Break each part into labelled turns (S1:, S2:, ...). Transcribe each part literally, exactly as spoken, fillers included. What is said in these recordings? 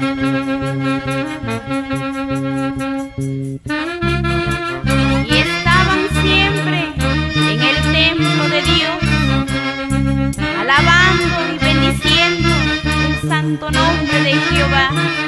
S1: Y estaban siempre en el templo de Dios, alabando y bendiciendo el santo nombre de Jehová.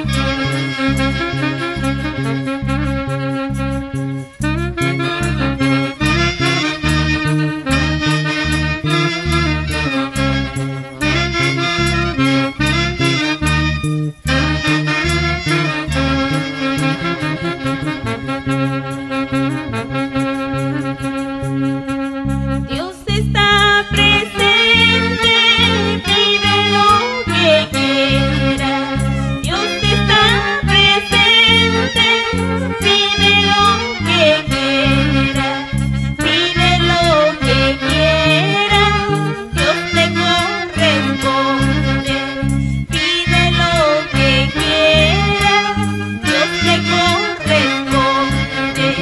S1: Dios está presente, pide lo que quieras. Dios está presente, pide lo que quieras. Pide lo que quieras, Dios te corresponde. Pide lo que quieras, Dios te corresponde.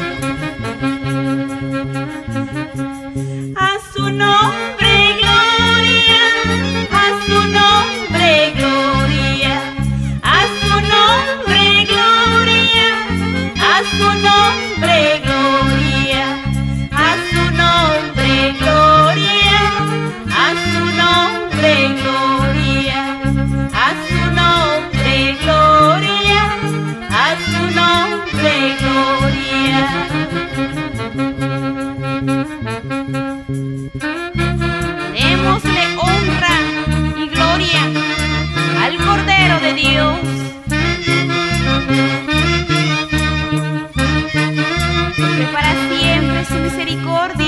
S1: A su nombre gloria, a su nombre gloria, a su nombre gloria, a su nombre gloria, a su nombre gloria, a su nombre gloria, a su nombre gloria, a su nombre gloria. Démosle honra y gloria al Cordero de Dios, porque para siempre su misericordia